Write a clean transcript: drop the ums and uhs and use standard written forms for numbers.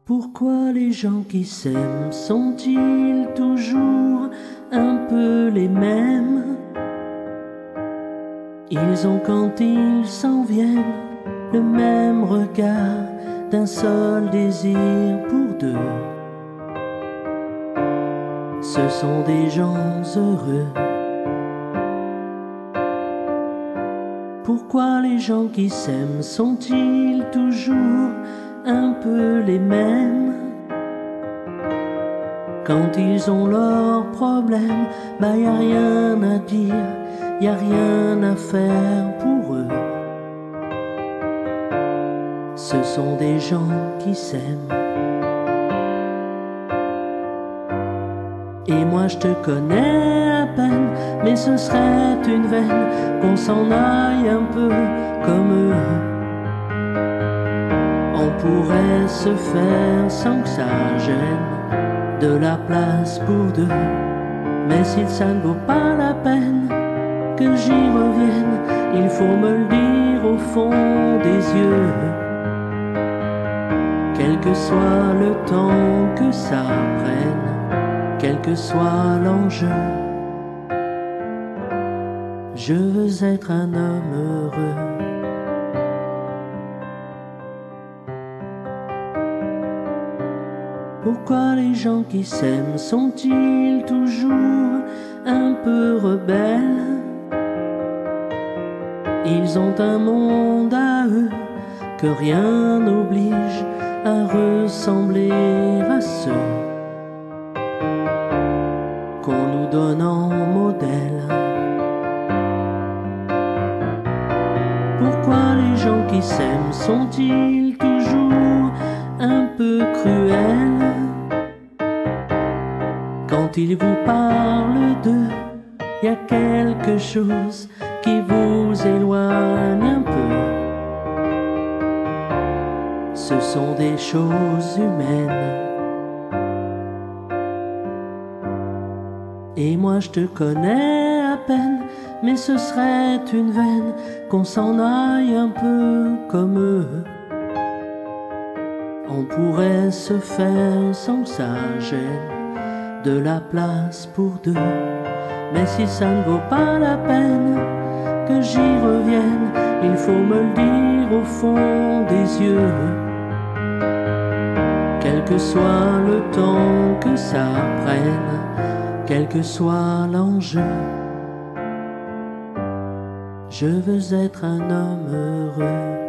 Pourquoi les gens qui s'aiment sont-ils toujours un peu les mêmes? Ils ont quand ils s'en viennent le même regard d'un seul désir pour deux. Ce sont des gens heureux. Pourquoi les gens qui s'aiment sont-ils toujours un peu les mêmes? Quand ils ont leurs problèmes, y a rien à dire, y a rien à faire pour eux. Ce sont des gens qui s'aiment. Et moi je te connais à peine, mais ce serait une veine qu'on s'en aille un peu comme eux. On pourrait se faire sans que ça gêne, de la place pour deux. Mais si ça ne vaut pas la peine que j'y revienne, il faut me le dire au fond des yeux. Quel que soit le temps que ça prenne, quel que soit l'enjeu, je veux être un homme heureux. Pourquoi les gens qui s'aiment sont-ils toujours un peu rebelles? Ils ont un monde à eux que rien n'oblige à ressembler à ceux qu'on nous donne en modèle. Pourquoi les gens qui s'aiment sont-ils toujours un peu cruels? Quand ils vous parlent d'eux, y a quelque chose qui vous éloigne un peu. Ce sont des choses humaines. Et moi je te connais à peine, mais ce serait une veine qu'on s'en aille un peu comme eux. On pourrait se faire sans que ça gêne, de la place pour deux. Mais si ça ne vaut pas la peine que j'y revienne, il faut me le dire au fond des yeux. Quel que soit le temps que ça prenne, quel que soit l'enjeu, je veux être un homme heureux.